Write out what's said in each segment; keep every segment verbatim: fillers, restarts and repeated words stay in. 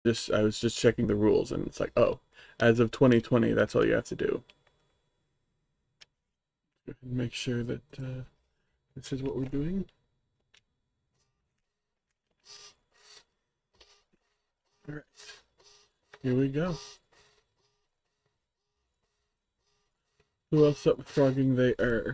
Just I was just checking the rules, and it's like, oh, as of twenty twenty, that's all you have to do. Make sure that uh, this is what we're doing. All right, here we go. Who else up frogging they are?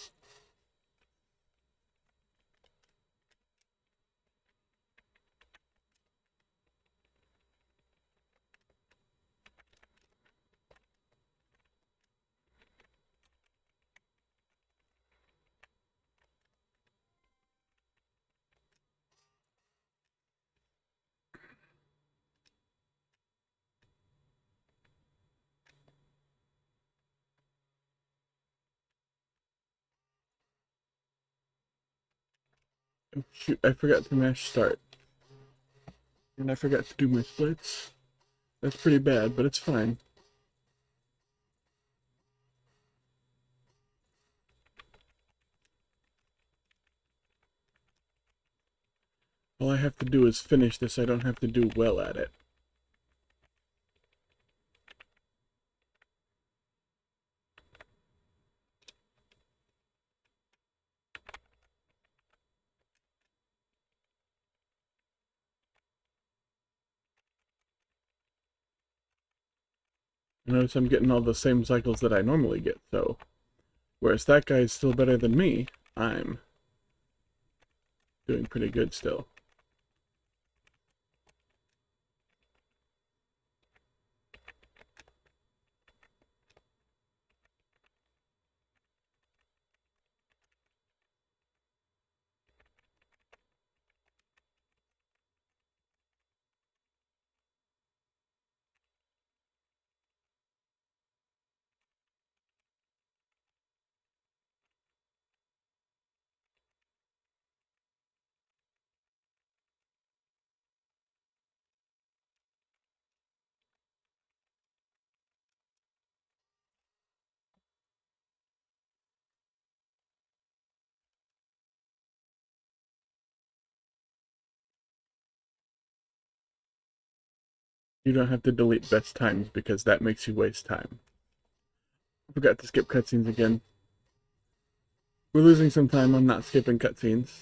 Oh, shoot, I forgot to mash start. And I forgot to do my splits. That's pretty bad, but it's fine. All I have to do is finish this. I don't have to do well at it. Notice I'm getting all the same cycles that I normally get, so... Whereas that guy is still better than me, I'm doing pretty good still. You don't have to delete best times because that makes you waste time. I forgot to skip cutscenes again. We're losing some time on not skipping cutscenes.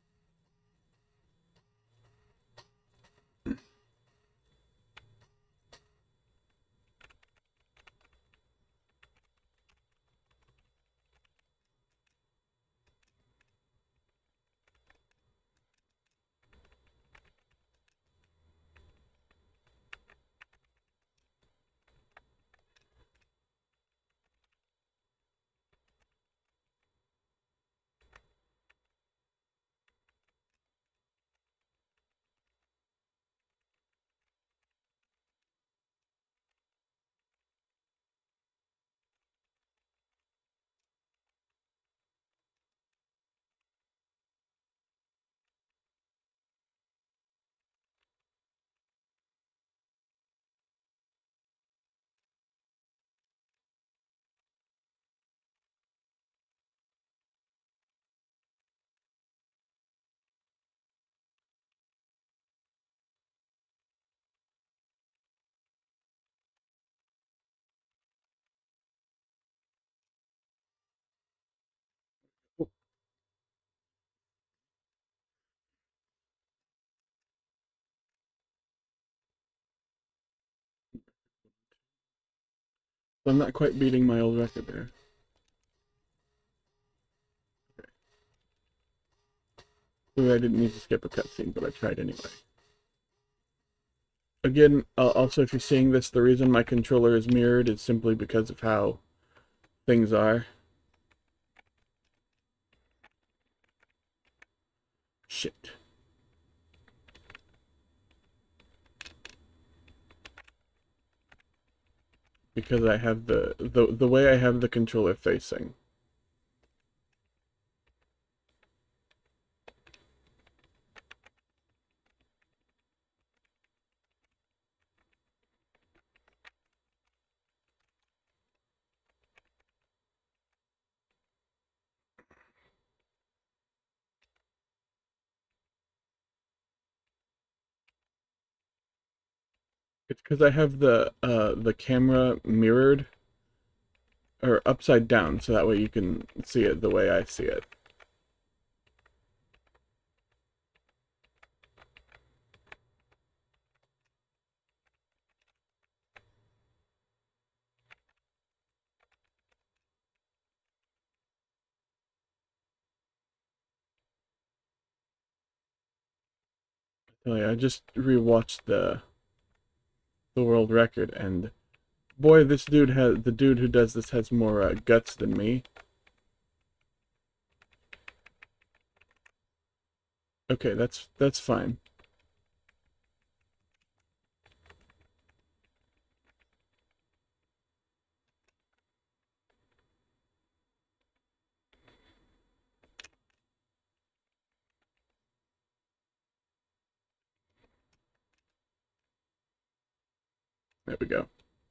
So I'm not quite beating my old record there. Maybe I didn't need to skip a cutscene, but I tried anyway. Again, uh, also if you're seeing this, the reason my controller is mirrored is simply because of how things are. Shit. Because I have the, the, the way I have the controller facing. It's because I have the uh the camera mirrored or upside down, so that way you can see it the way I see it. Oh yeah, I just rewatched the the world record, and boy, this dude has the dude who does this has more uh, guts than me. Okay, that's that's fine. There we go.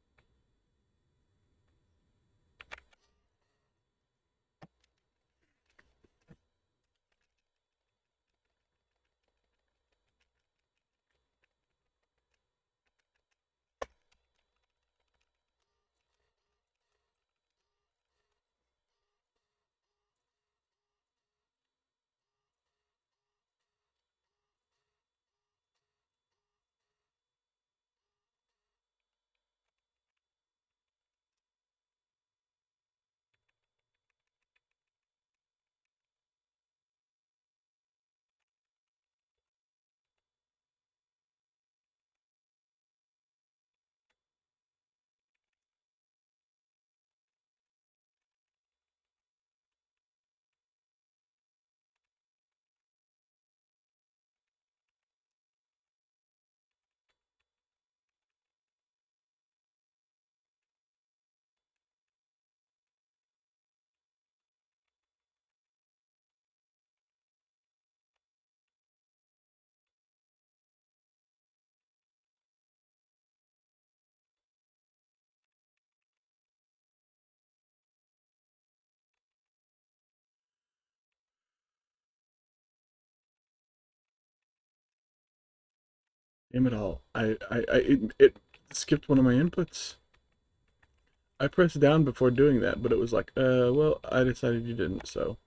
Damn it all. I, I, I it, it skipped one of my inputs. I pressed down before doing that, but it was like, uh, well, I decided you didn't, so.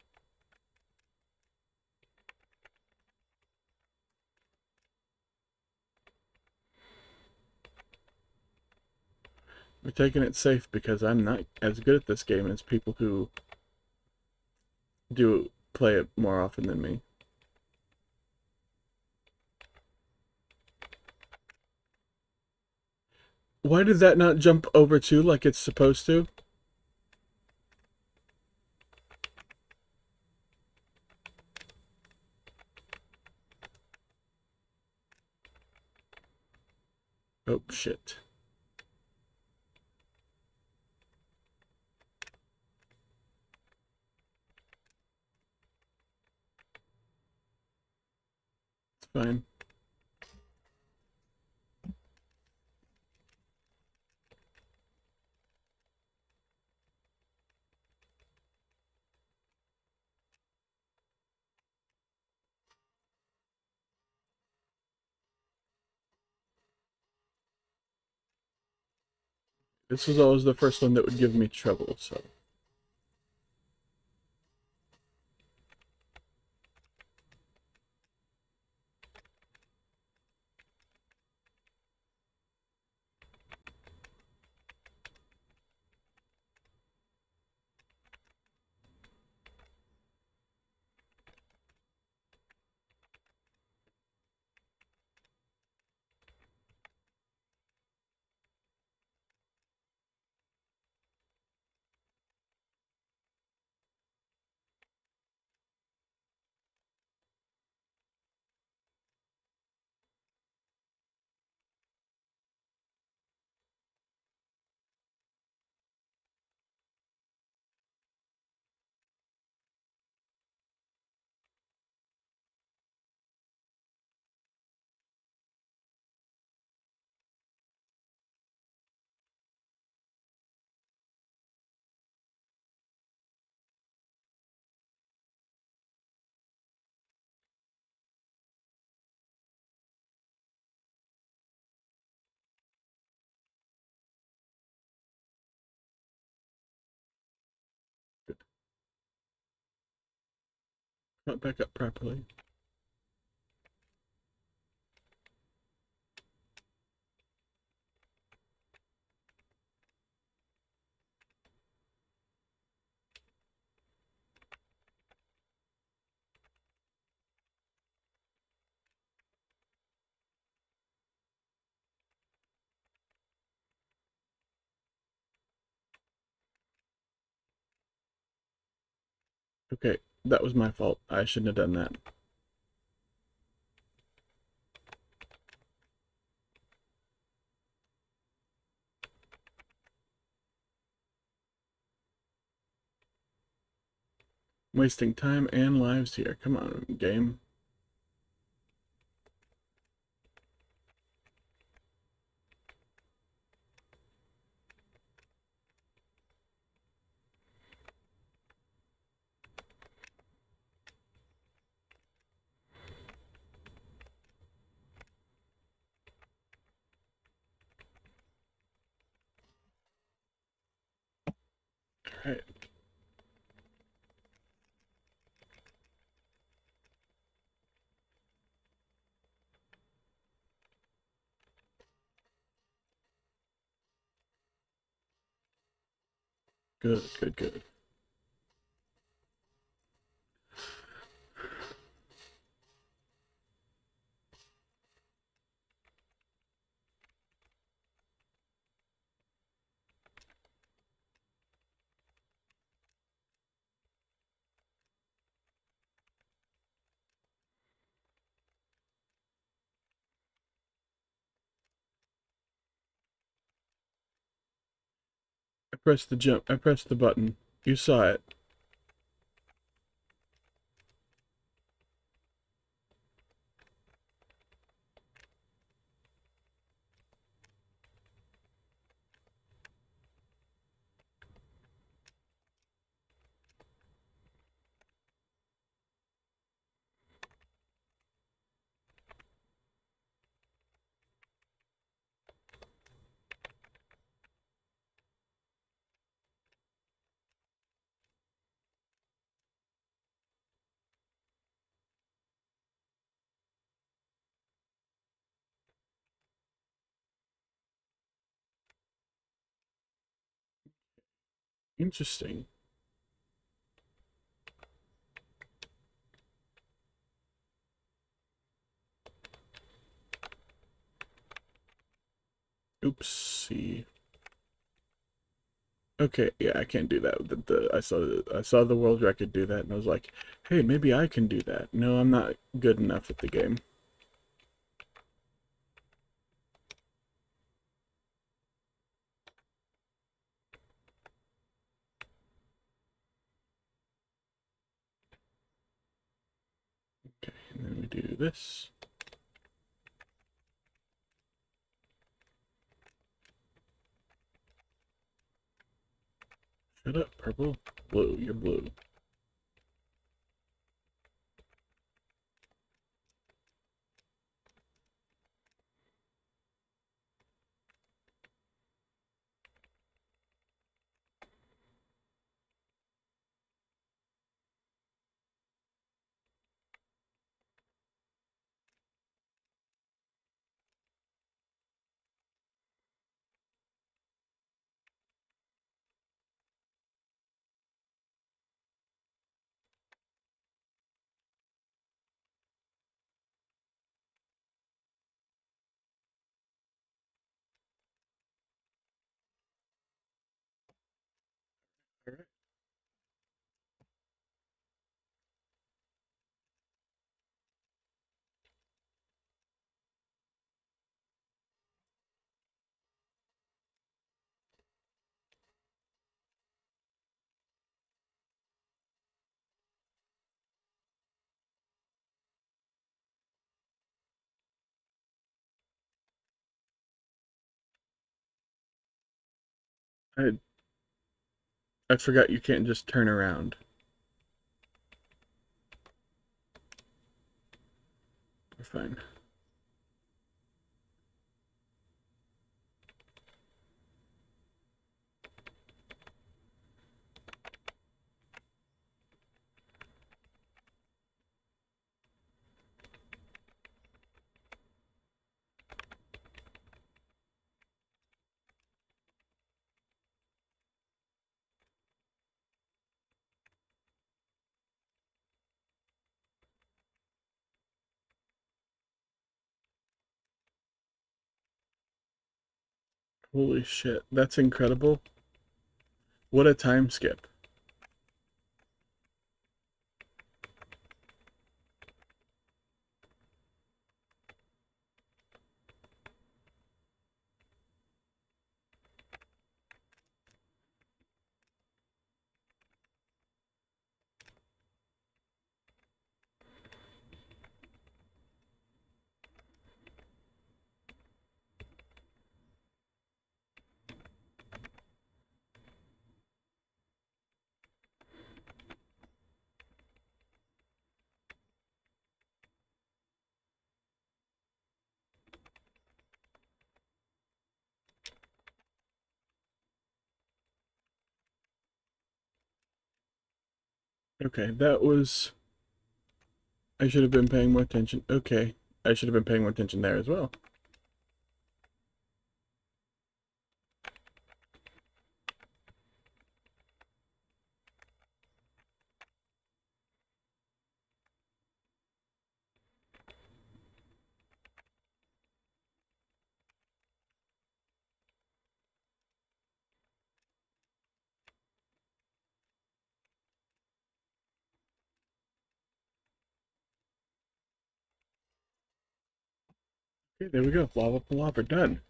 We're taking it safe because I'm not as good at this game as people who do play it more often than me. Why did that not jump over too like it's supposed to? Oh, shit. It's fine. This was always the first one that would give me trouble, so. Not back up properly. Okay, that was my fault. I shouldn't have done that. Wasting time and lives here. Come on, game. Alright. Good, good, good. I pressed the jump. I pressed the button. You saw it. Interesting. Oopsie. Okay, yeah, I can't do that. The, the I saw the, I saw the world record do that, and I was like, hey, maybe I can do that. No, I'm not good enough at the game. Okay, and then we do this. Shut up, purple. Blue, you're blue. All right. I I forgot you can't just turn around. We're fine. Holy shit, that's incredible. What a time skip. Okay, that was... I should have been paying more attention. Okay, I should have been paying more attention there as well. Okay, there we go. Lava palaver, done.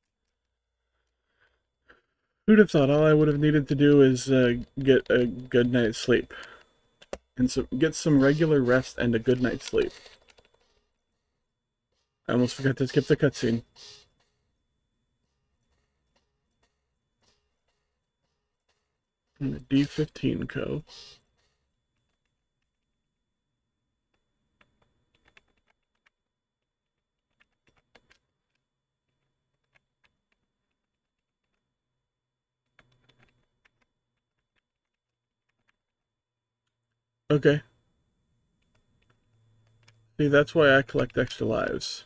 Who'd have thought all I would have needed to do is uh, get a good night's sleep. And so get some regular rest and a good night's sleep. I almost forgot to skip the cutscene. And the D fifteen Co. Okay. See, that's why I collect extra lives.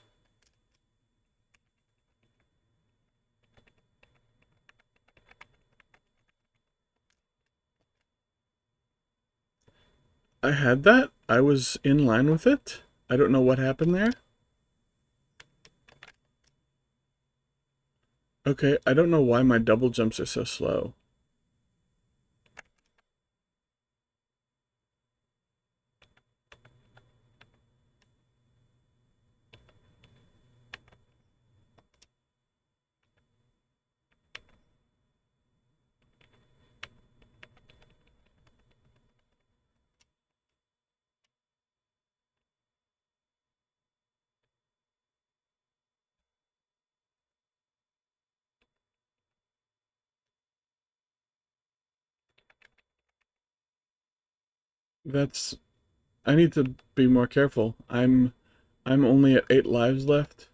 I had that. I was in line with it. I don't know what happened there. Okay, I don't know why my double jumps are so slow. That's... I need to be more careful. I'm I'm only at eight lives left.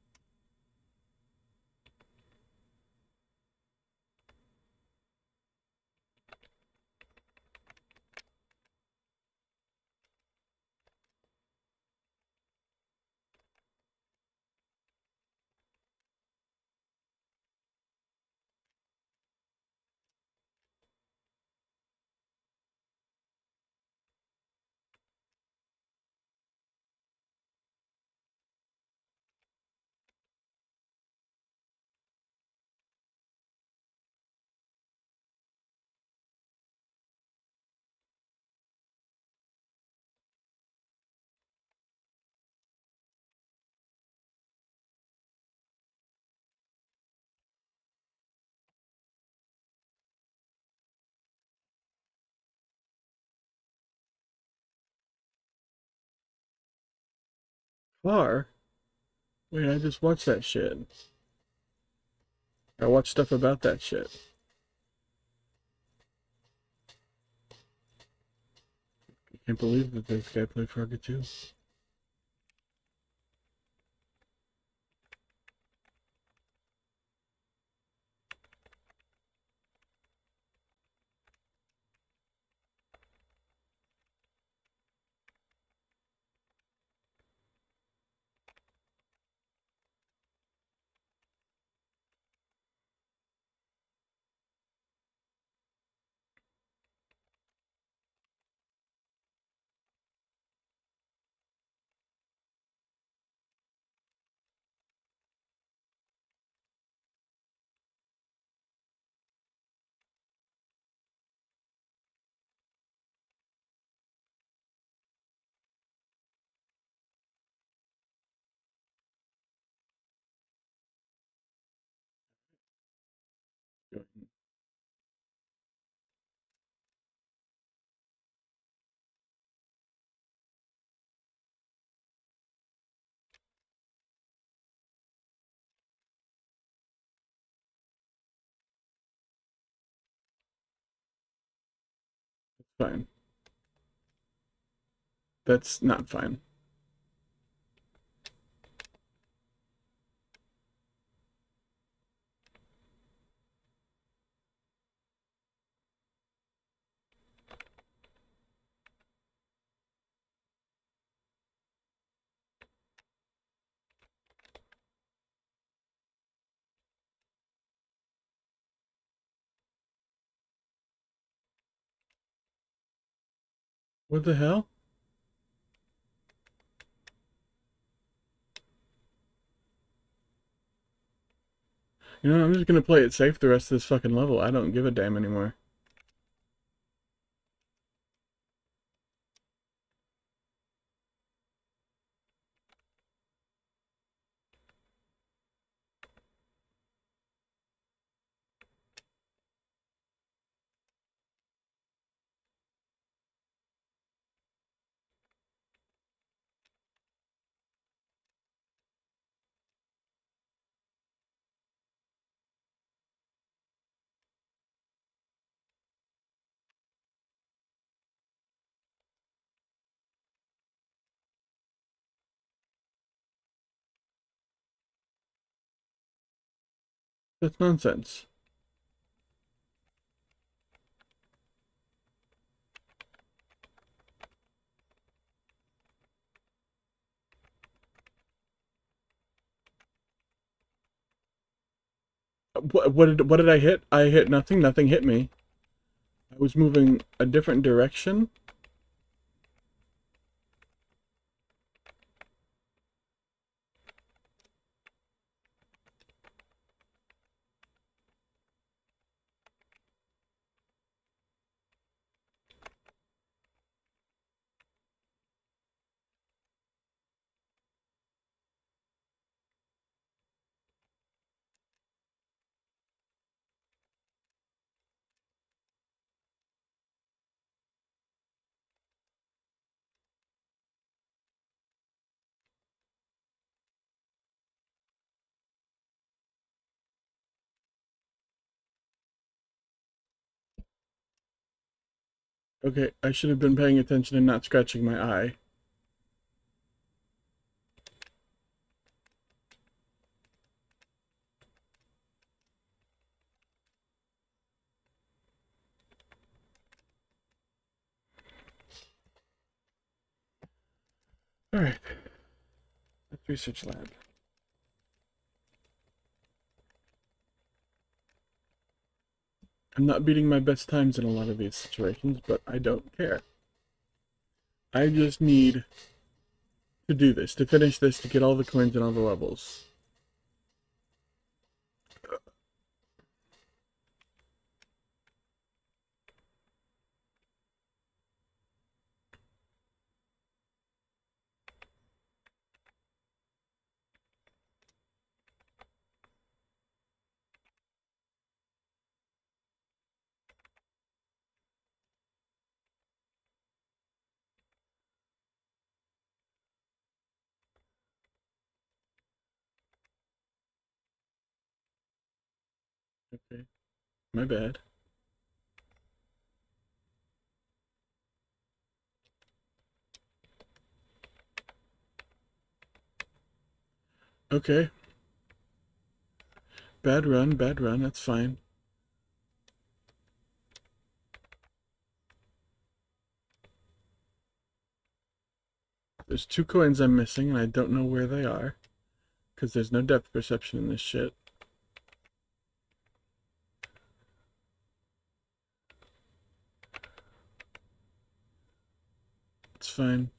Car? Wait, I just watched that shit. I watched stuff about that shit. I can't believe that this guy played Fargo too. Fine. That's not fine. What the hell? You know, I'm just gonna play it safe the rest of this fucking level. I don't give a damn anymore. That's nonsense. What, what did what did I hit? I hit nothing. Nothing hit me. I was moving a different direction. Okay, I should have been paying attention and not scratching my eye. Alright. Let's research lab. I'm not beating my best times in a lot of these situations, but I don't care. I just need to do this, to finish this, to get all the coins and all the levels. Okay, my bad. Okay. Bad run, bad run, that's fine. There's two coins I'm missing, and I don't know where they are. Because there's no depth perception in this shit. It's fine.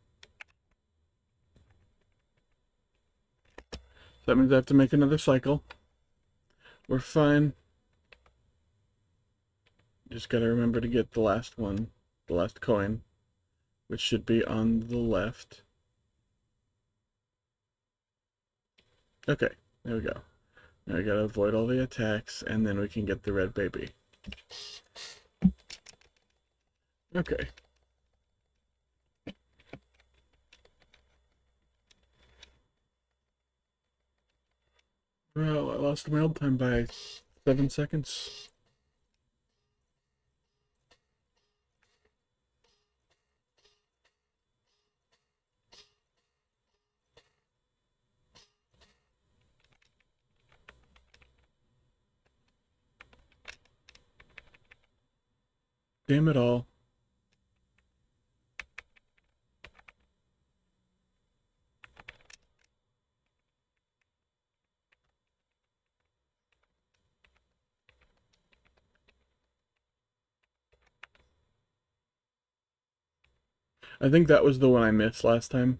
That means I have to make another cycle. We're fine. Just gotta remember to get the last one, the last coin, which should be on the left. Okay, there we go. Now we gotta avoid all the attacks, and then we can get the red baby. Okay. Well, I lost my old time by seven seconds. Damn it all. I think that was the one I missed last time.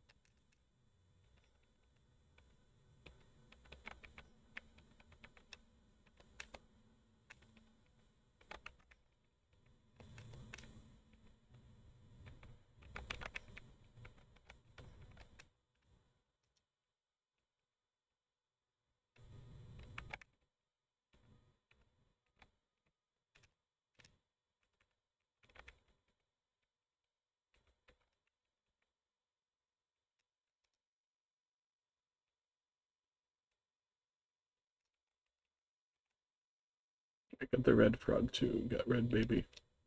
I got the red frog too. Got red baby.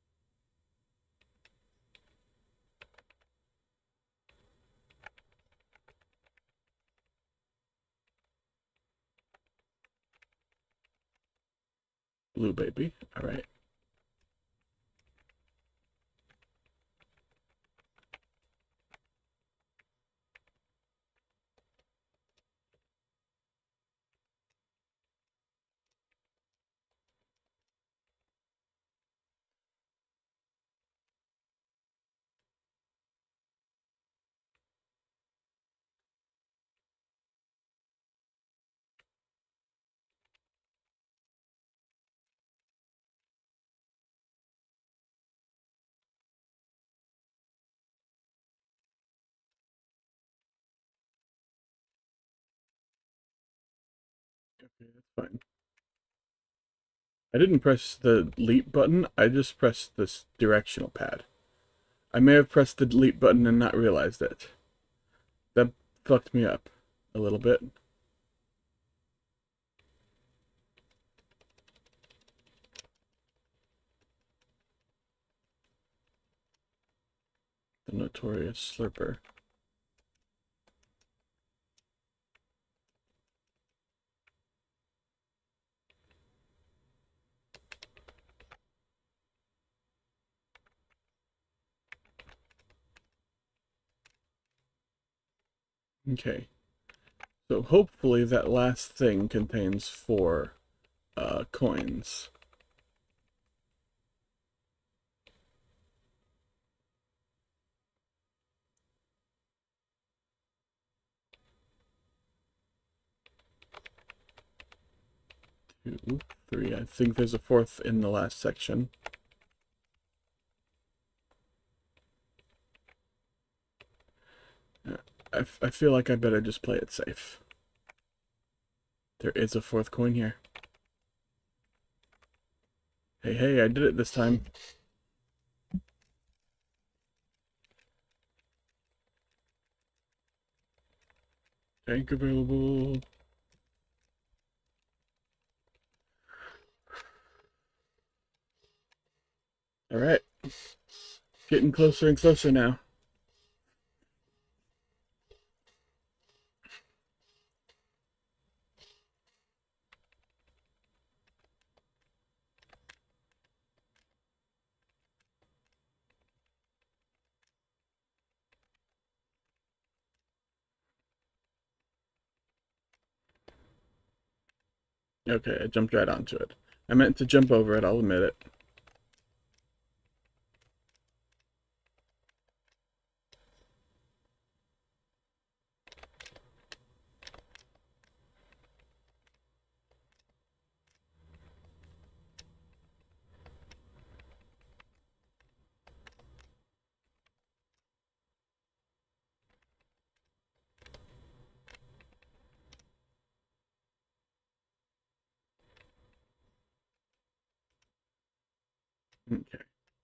Blue baby. All right. Okay, that's fine. I didn't press the leap button, I just pressed this directional pad. I may have pressed the delete button and not realized it. That fucked me up a little bit. The notorious slurper. Okay. So hopefully that last thing contains four uh, coins. Two, three. I think there's a fourth in the last section. I, I feel like I better just play it safe. There is a fourth coin here. Hey, hey, I did it this time. Tank available. Alright. Getting closer and closer now. Okay, I jumped right onto it. I meant to jump over it, I'll admit it. Okay.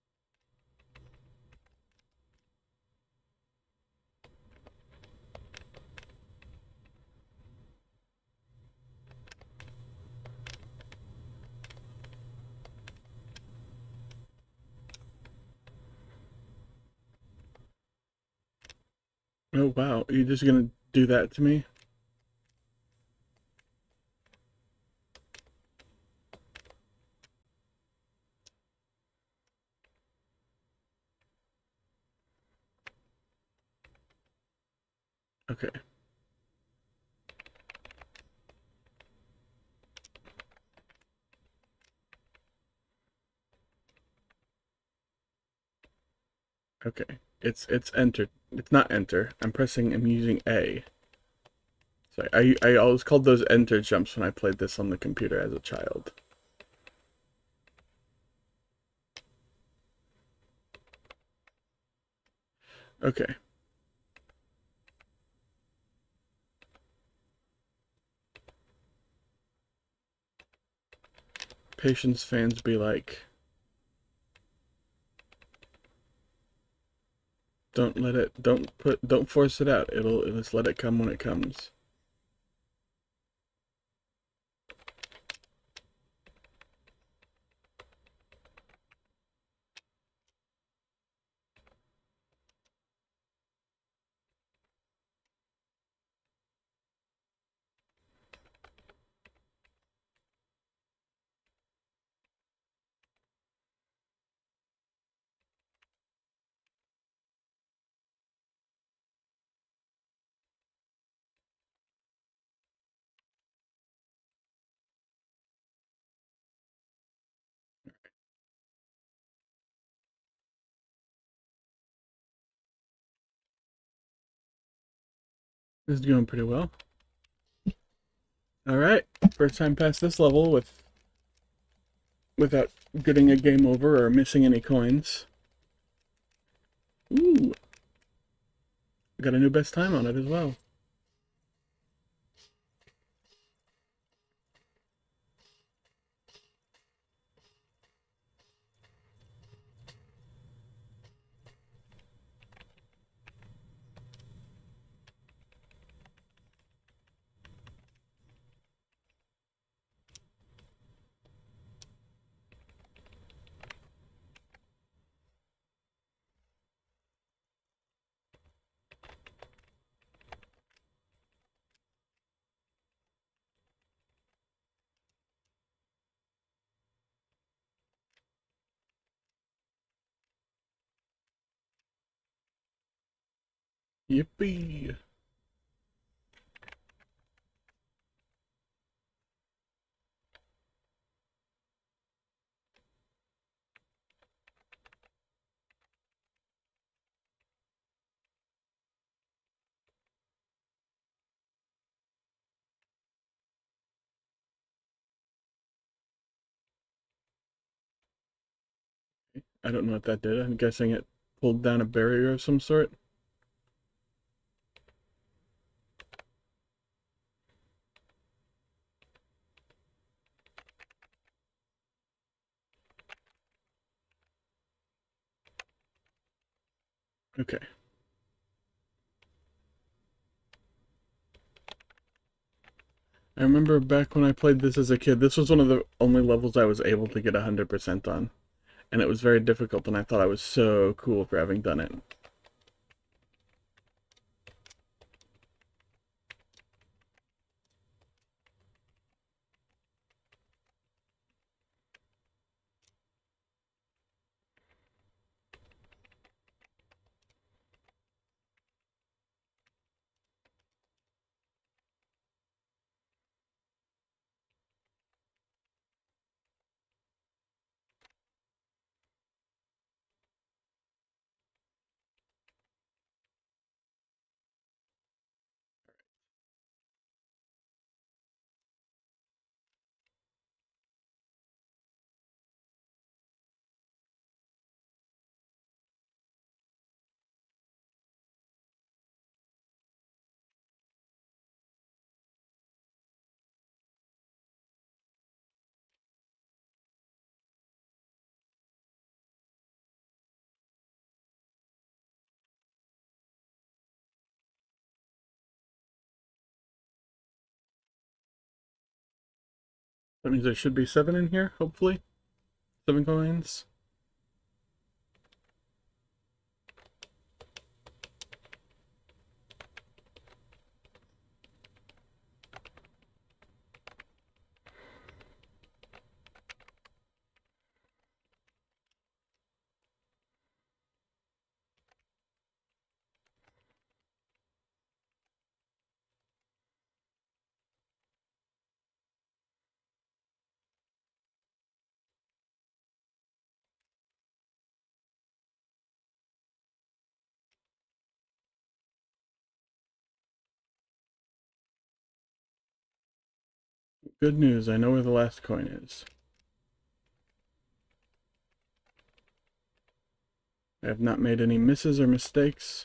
Oh wow, you're just gonna do that to me? Okay. Okay. It's it's enter. It's not enter. I'm pressing. I'm using A. So I I always called those enter jumps when I played this on the computer as a child. Okay. Patience fans be like, don't let it. Don't put. Don't force it out. It'll just let it come when it comes. This is going pretty well. All right, first time past this level with without getting a game over or missing any coins. Ooh, got a new best time on it as well. Yippee! I don't know what that did. I'm guessing it pulled down a barrier of some sort. Okay. I remember back when I played this as a kid, this was one of the only levels I was able to get one hundred percent on. And it was very difficult, and I thought I was so cool for having done it. That means there should be seven in here, hopefully. Seven coins. Good news, I know where the last coin is. I have not made any misses or mistakes.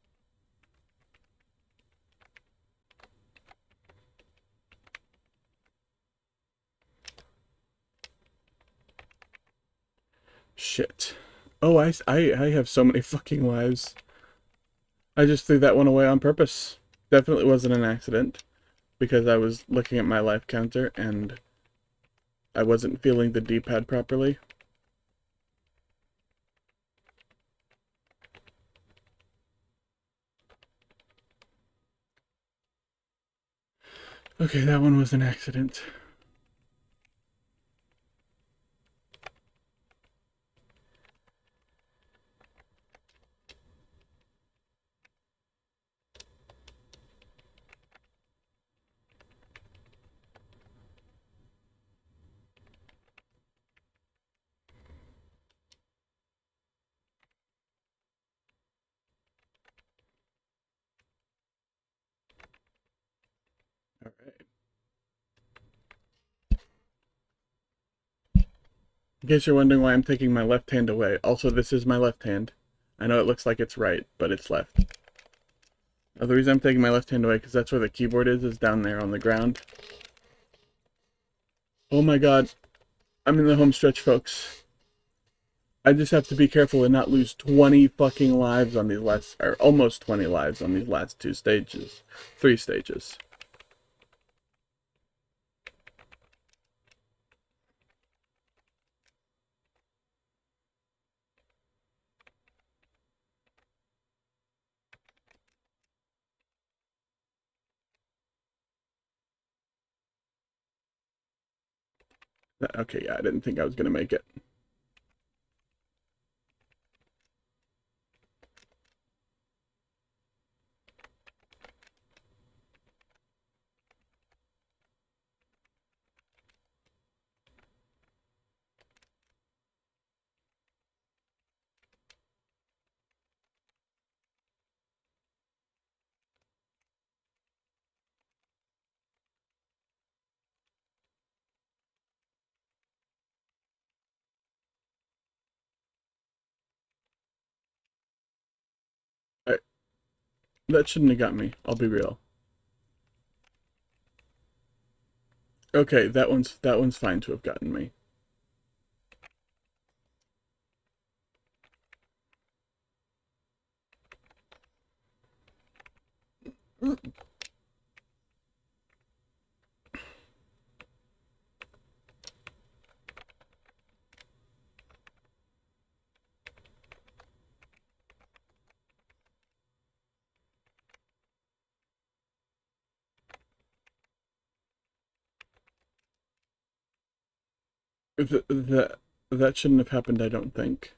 Shit. Oh, I, I, I have so many fucking lives. I just threw that one away on purpose. Definitely wasn't an accident, because I was looking at my life counter and I wasn't feeling the D-pad properly. Okay, that one was an accident. All right. In case you're wondering why I'm taking my left hand away, also this is my left hand. I know it looks like it's right, but it's left. Now, the reason I'm taking my left hand away, because that's where the keyboard is, is down there on the ground. Oh my god. I'm in the home stretch, folks. I just have to be careful and not lose twenty fucking lives on these last, or almost twenty lives on these last two stages. Three stages. Okay, yeah, I didn't think I was gonna make it. Alright. That shouldn't have got me, I'll be real. Okay, that one's that one's fine to have gotten me. Th that that shouldn't have happened, I don't think.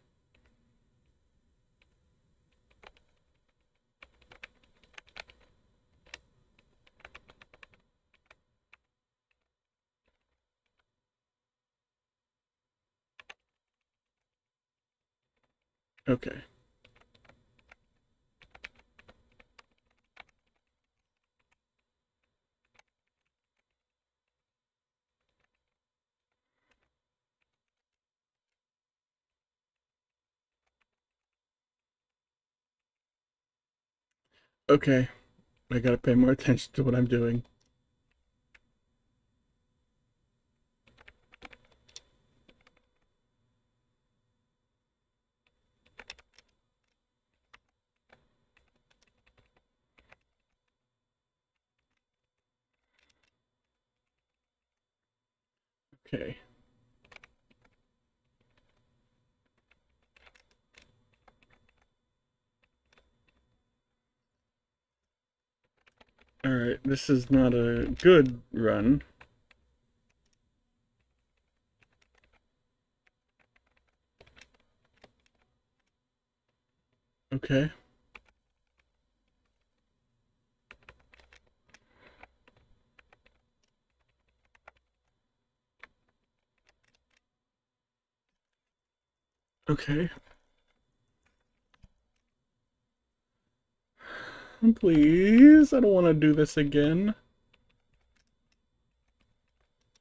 Okay. Okay. I gotta pay more attention to what I'm doing. Okay. Alright, this is not a good run. Okay. Okay. Please, I don't want to do this again.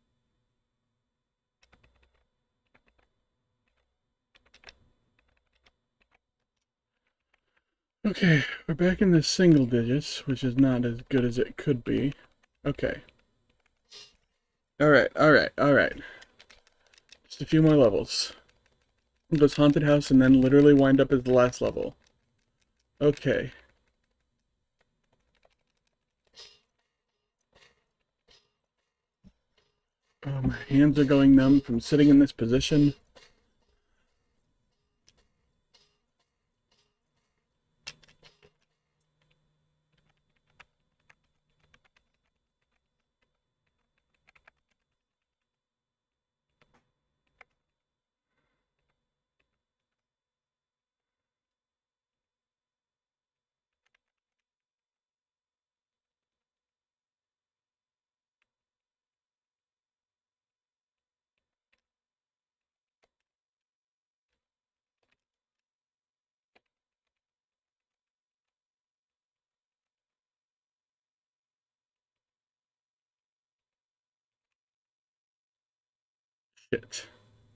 Okay, we're back in the single digits, which is not as good as it could be. Okay. Alright, alright, alright. Just a few more levels. It goes haunted house and then literally wind up as the last level. Okay. Oh, my hands are going numb from sitting in this position. Shit.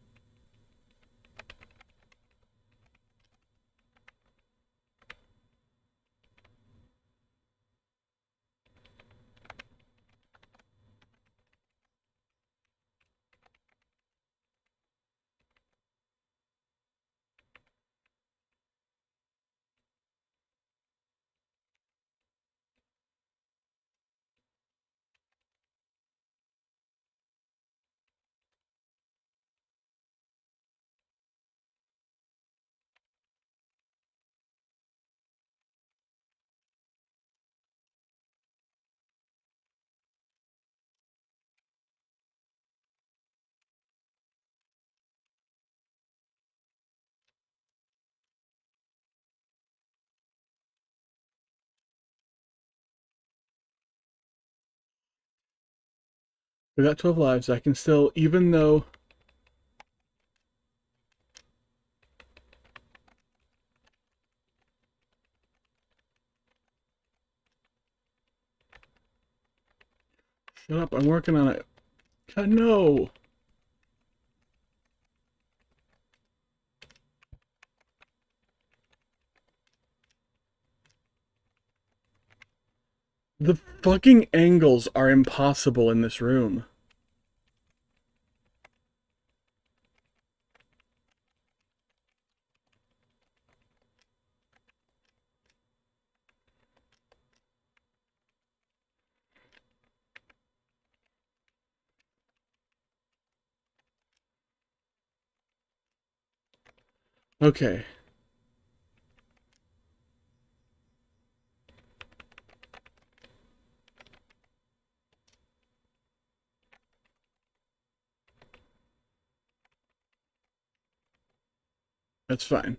We got twelve lives. I can still, even though... Shut up, I'm working on it. God, no! The fucking angles are impossible in this room. Okay. That's fine.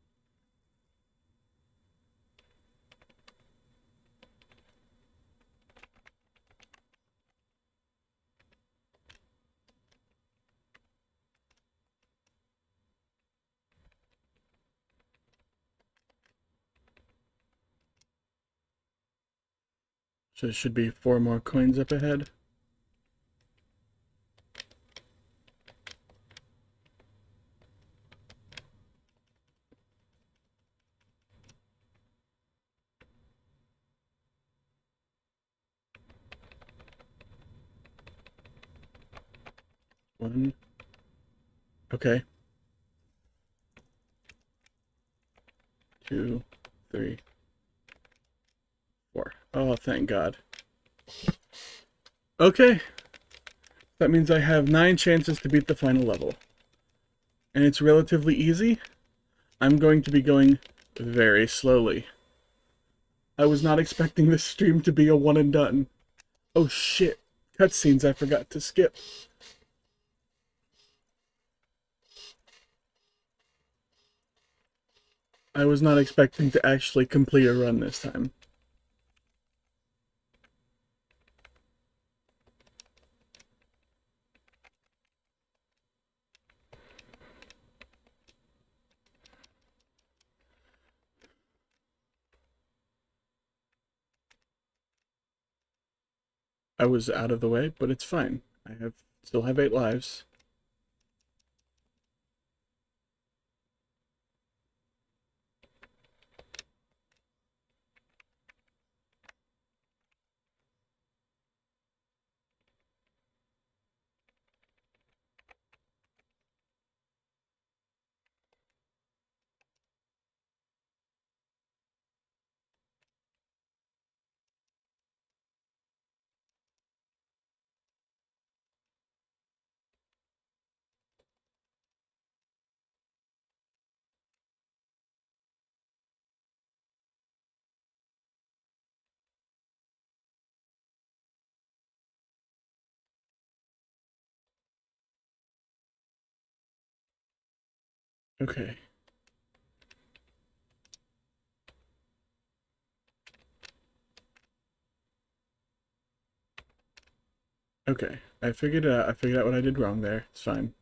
So it should be four more coins up ahead. One. Okay. Two, three, four. Oh, thank God. Okay. That means I have nine chances to beat the final level. And it's relatively easy. I'm going to be going very slowly. I was not expecting this stream to be a one and done. Oh shit. Cutscenes I forgot to skip. I was not expecting to actually complete a run this time. I was out of the way, but it's fine. I have still have eight lives. Okay. Okay. I figured it out. I figured out what I did wrong there. It's fine.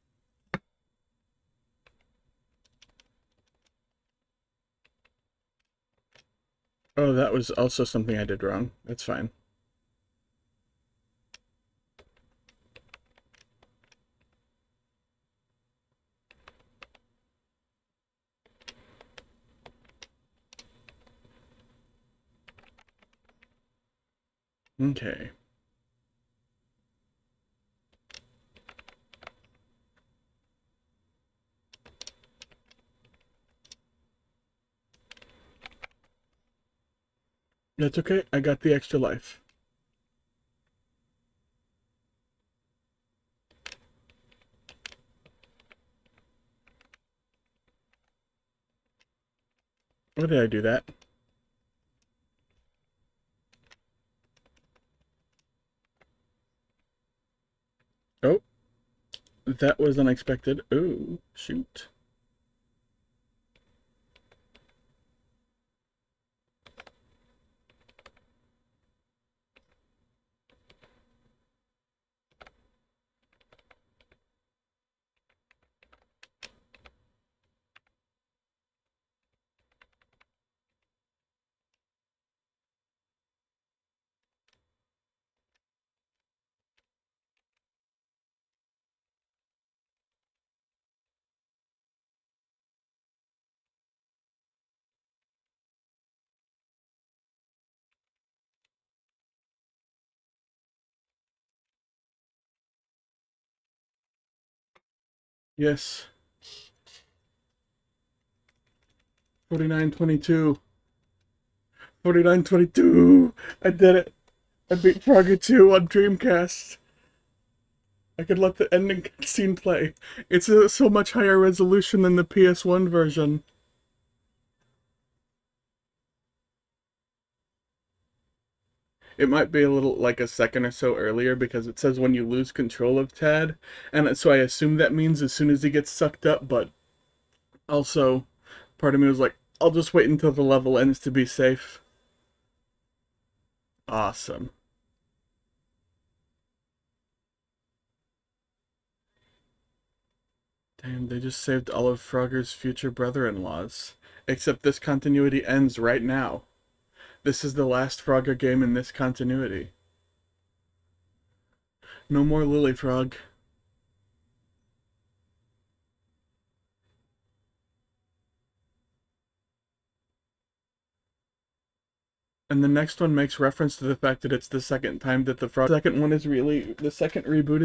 Oh, that was also something I did wrong. That's fine. Okay. That's okay. I got the extra life. Why did I do that? Oh. That was unexpected. Oh, shoot. Yes. forty-nine twenty-two. forty-nine twenty-two. I did it. I beat Frogger two on Dreamcast. I could let the ending scene play. It's a, so much higher resolution than the P S one version. It might be a little, like a second or so earlier, because it says when you lose control of Tad, and so I assume that means as soon as he gets sucked up, but also, part of me was like, I'll just wait until the level ends to be safe. Awesome. Damn, they just saved all of Frogger's future brother-in-laws. Except this continuity ends right now. This is the last Frogger game in this continuity. No more Lily Frog. And the next one makes reference to the fact that it's the second time that the frog... The second one is really... The second reboot is